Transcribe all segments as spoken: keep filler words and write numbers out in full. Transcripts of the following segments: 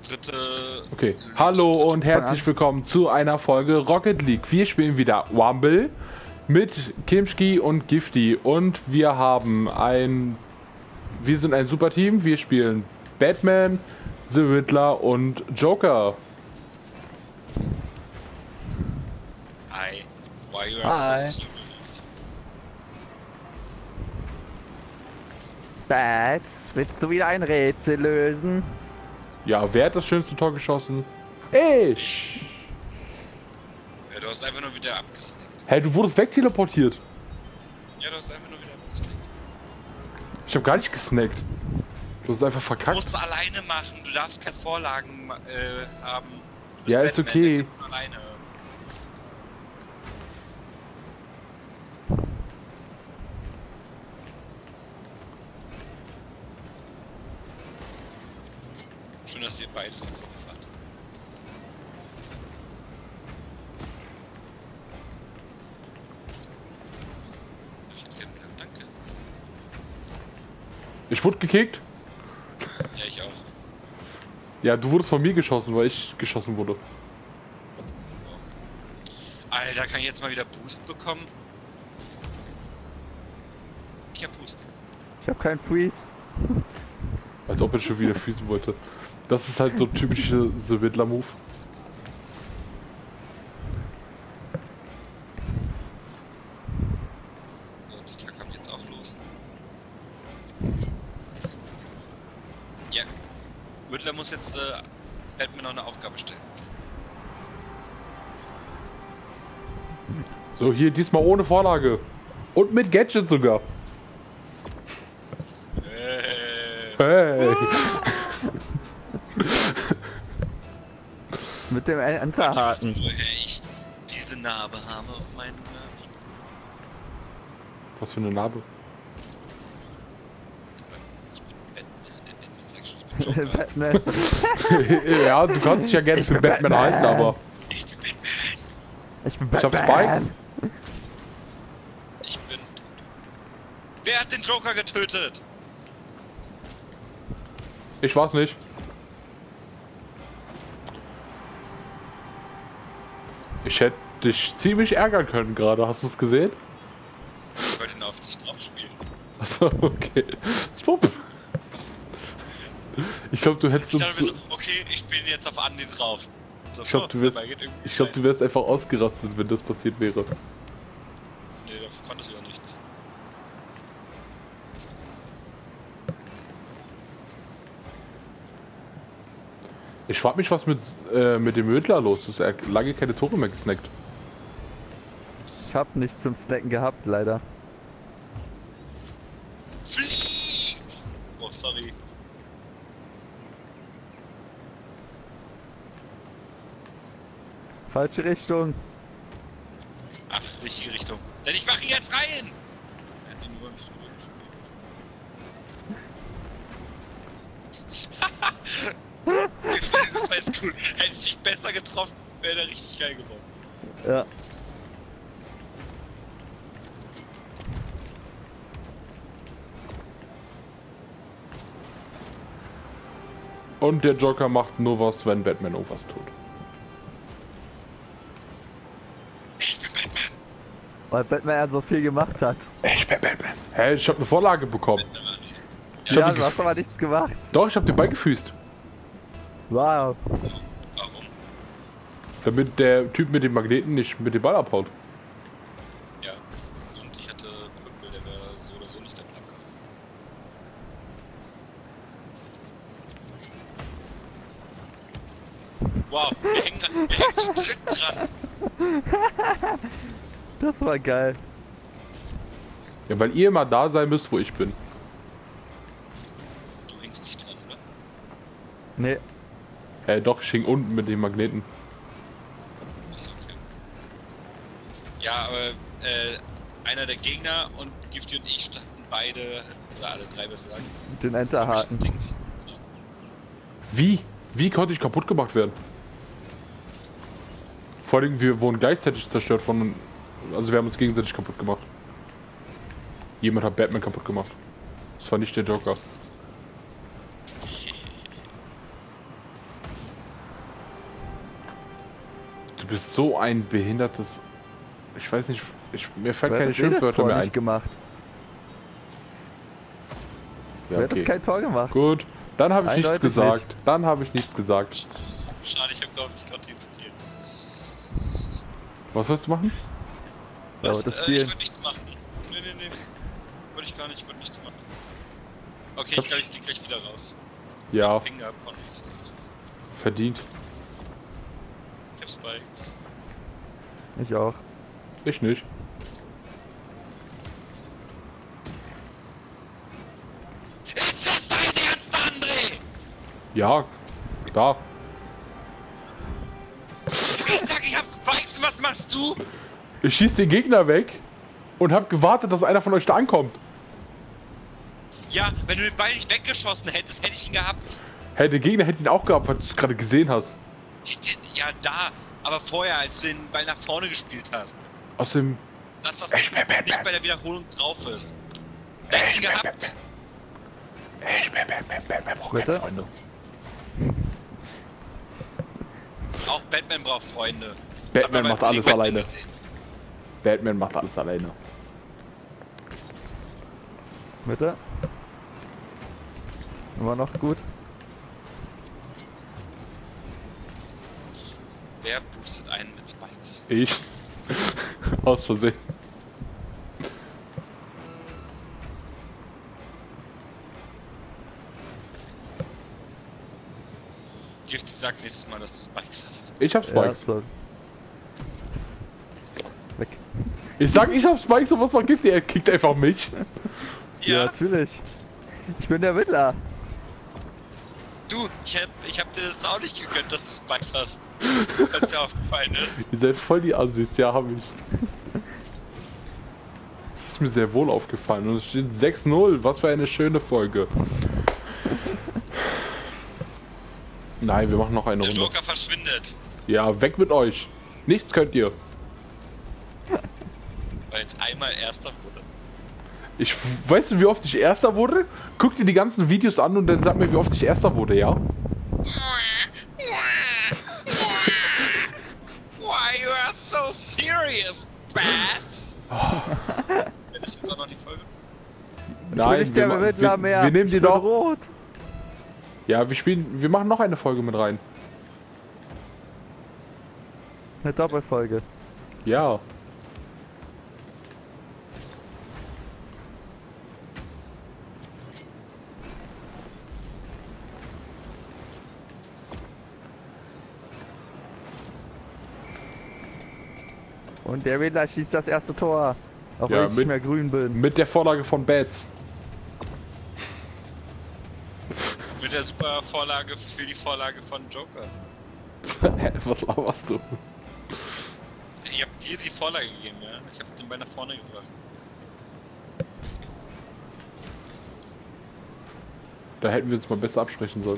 dritte... Okay, hallo und herzlich willkommen zu einer Folge Rocket League. Wir spielen wieder Wumble mit Kimski und Gifty und wir haben ein... Wir sind ein super Team. Wir spielen Batman, The Riddler und Joker. Hi. Why you are Hi. so serious? Bats, willst du wieder ein Rätsel lösen? Ja, wer hat das schönste Tor geschossen? Ich! Ja, du hast einfach nur wieder abgesnackt. Hey, du wurdest wegteleportiert. Ja, du hast einfach nur wieder abgesnackt. Ich hab gar nicht gesnackt. Du hast einfach Du verkackt. musst es alleine machen, du darfst keine Vorlagen äh, haben. Du bist Ja, ist Batman, okay. der kannst du alleine. Schön, dass ihr beide davon fahrt. Ich hätte gerne bleiben, danke. Ich wurde gekickt. Ja, ich auch. Ja, du wurdest von mir geschossen, weil ich geschossen wurde. Alter, kann ich jetzt mal wieder Boost bekommen? Ich hab Boost. Ich hab keinen Freeze. Als ob er schon wieder füßen wollte. Das ist halt so typische The Riddler Move. So, die Kacke hab ich jetzt auch los. Ja. Riddler muss jetzt äh, Batman noch eine Aufgabe stellen. So, hier diesmal ohne Vorlage. Und mit Gadget sogar. Äh, Hey. Mit dem Manche Enterhaken. wissen, woher ich diese Narbe habe auf meinem äh, Finger. Was für eine Narbe. Ich bin Batman, äh, Batman sag ich schon, ich bin Joker. Batman. Ja, du kannst dich ja gerne Ich für bin Batman, Batman. halten, aber Ich bin Batman. Ich bin ich hab Batman. Spikes. Ich bin tot. Wer hat den Joker getötet? Ich war's nicht. Ich hätte dich ziemlich ärgern können gerade, hast du es gesehen? Ich wollte ihn auf dich drauf spielen. Achso, okay. Swupp. Ich glaube, du hättest Ich dachte mir uns... so, okay, ich spiele jetzt auf Andi drauf. So, Ich glaube, oh, du wärst, dabei geht irgendwie ich glaub, rein. du wärst einfach ausgerastet, wenn das passiert wäre. Nee, da konntest du ja nichts. Ich frag mich, was mit, äh, mit dem Riddler los ist. Er hat lange keine Tore mehr gesnackt. Ich hab nichts zum Snacken gehabt, leider. Fliegt! Oh, sorry. Falsche Richtung. Ach, richtige Richtung. Denn ich mach ihn jetzt rein! Er hat ihn über mich drüber gespielt. Das war jetzt cool. Hätte ich dich besser getroffen, wäre der richtig geil geworden. Ja. Und der Joker macht nur was, wenn Batman irgendwas tut. Ich bin Batman. Weil Batman ja so viel gemacht hat. Ich bin Batman. Hä, ich habe eine Vorlage bekommen. Batman war nächst. Ich Ja, hab du ihn hast aber nichts gemacht. Doch, ich habe den Ball gefüßt. Wow. Warum? Damit der Typ mit dem Magneten nicht mit dem Ball abhaut. Ja. Und ich hatte Kumpel, der wäre so oder so nicht damit abgehauen. Wow, wir hängen, dran, wir hängen zu dritt dran. Das war geil. Ja, weil ihr immer da sein müsst, wo ich bin. Du hängst nicht dran, oder? Nee. Äh, doch, ich hing unten mit dem Magneten. Ist okay. Ja, aber äh, einer der Gegner und Gifty und ich standen beide, oder alle drei besser sagen. Mit den so Enterhaken. komischen Dings. Genau. Wie? Wie konnte ich kaputt gemacht werden? Vor allem, wir wurden gleichzeitig zerstört von... Also wir haben uns gegenseitig kaputt gemacht. Jemand hat Batman kaputt gemacht. Das war nicht der Joker. Du bist so ein behindertes... Ich weiß nicht, ich, mir fällt Wer keine hat das eh das Schimpfwörter Tor mehr nicht ein. gemacht? Ja, Wer hat okay. das kein Tor gemacht? Gut, dann habe ich nichts Eindeutig gesagt. nicht. Dann habe ich nichts gesagt. Schade, ich habe glaube ich gerade den zitiert. Was sollst du machen? Ja, Was? aber das äh, Spiel- ich wollte nichts machen. Nee, nee, nee. Wollte ich gar nicht, ich wollte nichts machen. Okay, ich glaube, ich flieg gleich wieder raus. Ja, Ping gehabt von links, was ich weiß. verdient. Ich hab Spikes. Ich auch. Ich nicht. Ist das dein Ernst, André? Ja, da. Ich sag, ich hab Spikes und was machst du? Ich schieß den Gegner weg und hab gewartet, dass einer von euch da ankommt. Ja, wenn du den Ball nicht weggeschossen hättest, hätte ich ihn gehabt. Hey, der Gegner hätte ihn auch gehabt, weil du es gerade gesehen hast. Hätte- Ja, da. Aber vorher, als du den Ball nach vorne gespielt hast. Aus dem... Das, was Ich bin- bin- nicht bin- bei der Wiederholung drauf ist. Da hätte ich ihn gehabt. Ich bin, bin, bin, bin, bin, brauche Bitte? keine Freunde. Auch Batman braucht Freunde. Batman Hat man bei macht alles Batman alleine. gesehen. Batman macht alles alleine. Mitte. Immer noch gut. Wer boostet einen mit Spikes? Ich. Aus Versehen. Gifty sagt nächstes Mal, dass du Spikes hast. Ich hab Ja, Spikes. so. Weg. Ich sag, ich hab Spikes und was macht Gifty? Er kickt einfach mich. Ja, natürlich. Ich bin der Mittler. Du, ich hab, ich hab dir das auch nicht gegönnt, dass du Spikes hast. Wenn's dir aufgefallen ist. Ihr seid voll die Assis, ja, hab ich. Das ist mir sehr wohl aufgefallen. Und es steht sechs null. Was für eine schöne Folge. Nein, wir machen noch eine Der Runde. Joker verschwindet. Ja, weg mit euch. Nichts könnt ihr. Weil jetzt einmal Erster wurde. Ich, weißt du, wie oft ich Erster wurde? Guck dir die ganzen Videos an und dann sag mir, wie oft ich Erster wurde, ja? Why you are so serious, Bats? Wenn ist jetzt auch noch die Folge? Ich bin Nein, nicht wir, der ma- Mittler wir, mehr. wir nehmen Ich die bin doch. rot. Ja, wir spielen, wir machen noch eine Folge mit rein. Eine Doppelfolge. Ja. Und der Mittler schießt das erste Tor. Auch Ja, wenn ich mit- nicht mehr grün bin. Mit der Vorlage von Bats. Mit der super Vorlage für die Vorlage von Joker. Hä, was laberst du? Ich hab dir die Vorlage gegeben, ja? Ich hab den Ball nach vorne gebracht. Da hätten wir uns mal besser absprechen sollen.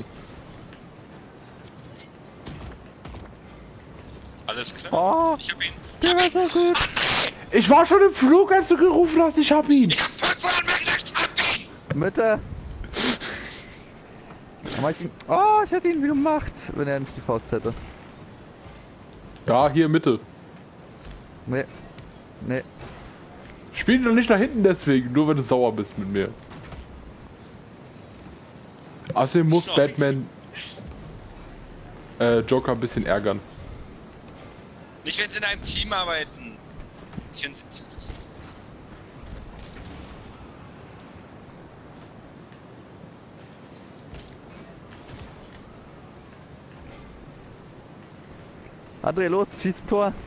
Alles klar. Oh, Ich hab ihn. der war so gut. Ich war schon im Flug, als du gerufen hast, ich hab ihn. Ich hab fünf Mal gesagt, ich hab ihn! Mitte. Aber ich ihn, oh, ich hätte ihn gemacht, wenn er nicht die Faust hätte. Da, hier Mitte. Nee. Nee. Spiel doch nicht nach hinten deswegen, nur wenn du sauer bist mit mir. Außerdem muss Sorry. Batman äh, Joker ein bisschen ärgern. Nicht, wenn sie in einem Team arbeiten. Ich find's. André, los, schieß ein Tor.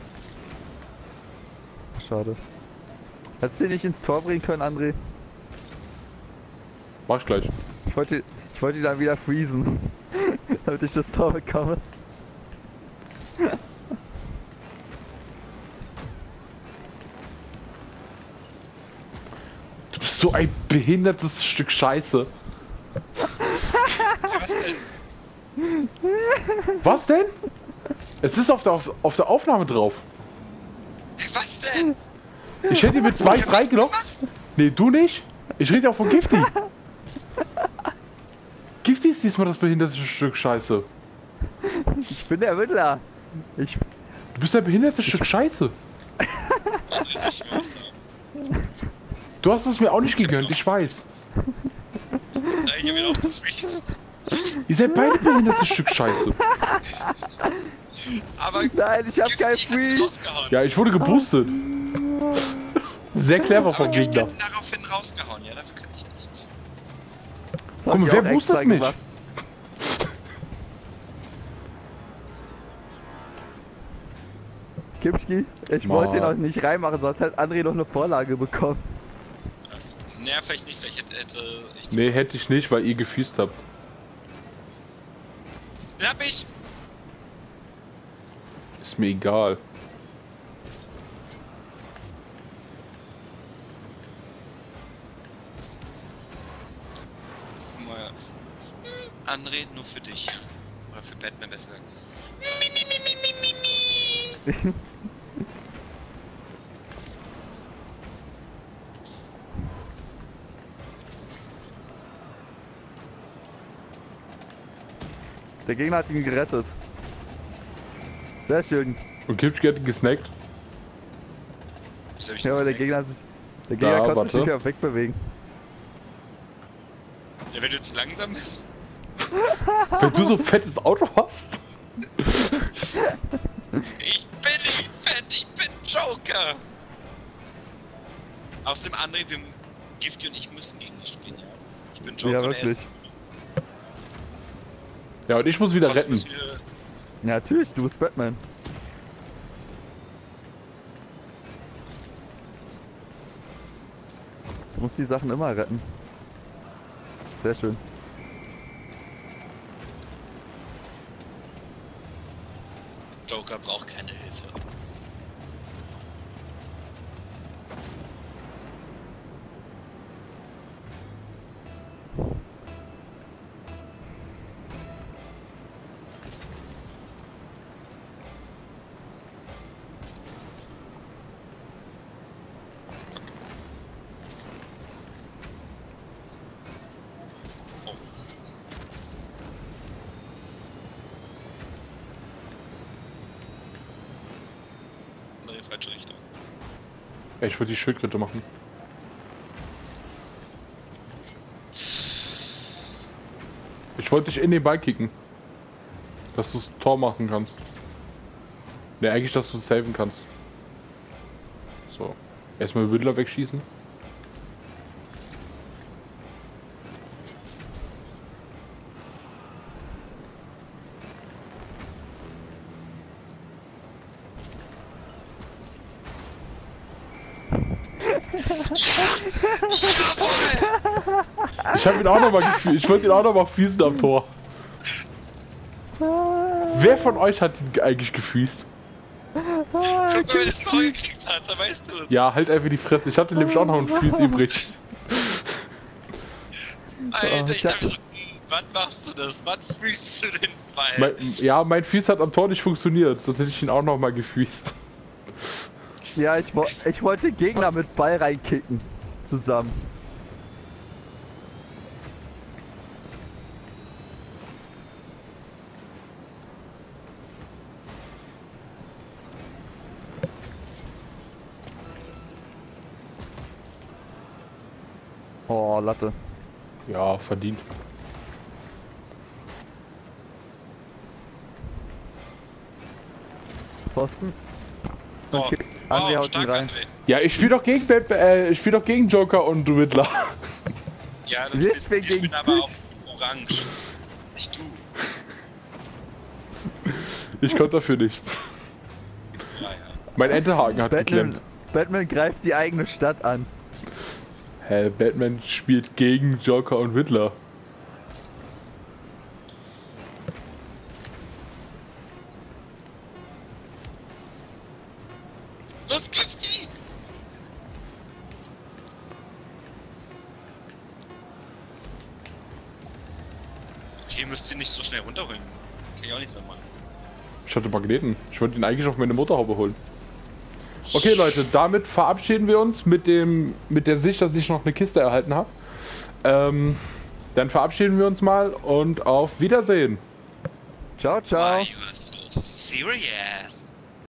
Schade. Hättest du ihn nicht ins Tor bringen können, André? Mach ich gleich. Ich wollte, ich wollte ihn dann wieder freezen, damit ich das Tor bekomme. Du bist so ein behindertes Stück Scheiße. Ja, was denn? Was denn? Es ist auf der, auf, auf der Aufnahme drauf. Was denn? Ich hätte mit zwei, Ich hab drei nichts genommen. gemacht. Nee, du nicht. Ich rede auch von Gifty. Gifty ist diesmal das behinderte Stück Scheiße. Ich bin der Mittler. Ich, Du bist ein behindertes Stück Scheiße. Mann, wie soll ich mir was sagen? Du hast es mir auch nicht gegönnt, ich weiß. Nein, ich hab ihn auch gefreezed. Ihr seid beide behindertes Stück Scheiße. Aber Nein, ich hab Gifty kein hat Freeze. rausgehauen. Ja, ich wurde geboostet. Sehr clever Aber vom Gifty Gegner. hat daraufhin rausgehauen, ja, dafür kann ich nichts. Das hab Guck mal, ich wer auch extra boostet mich? gemacht. Kimski, ich Mann. wollte ihn auch nicht reinmachen, sonst hat André noch eine Vorlage bekommen. Naja, vielleicht nicht, vielleicht hätte, hätte ich die Nee, hätte ich nicht, weil ihr gefiest habt. Den hab ich! Ist mir egal. Guck mal. André, nur für dich. Oder für Batman besser gesagt. Mi, mi, mi, mi, mi, mi, mi. Der Gegner hat ihn gerettet. Sehr schön. Und Kipski hat ihn gesnackt. Das hab ich Ja, nicht aber der gesnackt. Gegner, hat sich, der Gegner Da, konnte warte. sich nicht mehr wegbewegen. Ja, wenn du zu langsam bist. Wenn du so ein fettes Auto hast. Ich bin nicht fett, ich bin Joker! Außerdem André, wir Gifty und ich müssen gegen dich spielen, ja. Ich bin Joker Ja, und er wirklich. ist. Ja, und ich muss wieder Trotzdem retten. müssen wir- Ja, natürlich, du bist Batman. Du musst die Sachen immer retten. Sehr schön. Joker braucht keine Hilfe. Oh. Andere falsche Richtung. Ja, ich würde die Schildkröte machen. Ich wollte dich in den Ball kicken. Dass du das Tor machen kannst. Ne, eigentlich, dass du es saven kannst. So. Erstmal Riddler wegschießen. Ich hab ihn auch noch mal gefühlt. Ich wollte ihn auch noch mal fiesen am Tor. Wer von euch hat ihn eigentlich gefüßt? Guck mal, wer das Tor gekriegt hat, da weißt du es. Ja, halt einfach die Fresse. Ich hatte nämlich auch noch einen Füß übrig. Alter, ich ich hab- dachte so, hm, wann machst du das? Wann fühlst du den Ball? Mein, ja, mein Füß hat am Tor nicht funktioniert. Sonst hätte ich ihn auch noch mal gefüßt. Ja, ich, wo ich wollte Gegner mit Ball reinkicken. Zusammen. Oh, Latte. Ja, verdient. Pfosten. Oh, Okay, André wow, haut ihn stark, rein. André. Ja, ich spiele doch gegen Bat äh, ich spiele doch gegen Joker und Riddler. Ja, das Wir ist, spielen wir gegen spielen aber auch orange. Nicht du. Ich konnte dafür nichts. Ja, ja. Mein Enterhaken hat Batman, geklemmt. Batman greift die eigene Stadt an. Hä, Batman spielt gegen Joker und Riddler. Los, Gifty! Okay, müsst ihr nicht so schnell runterholen. Kann ich auch nicht mehr machen. Ich hatte Magneten. Ich wollte ihn eigentlich auf meine Motorhaube holen. Okay, Leute, damit verabschieden wir uns mit dem, mit der Sicht, dass ich noch eine Kiste erhalten habe. Ähm, dann verabschieden wir uns mal und auf Wiedersehen. Ciao, ciao. Why you are so serious?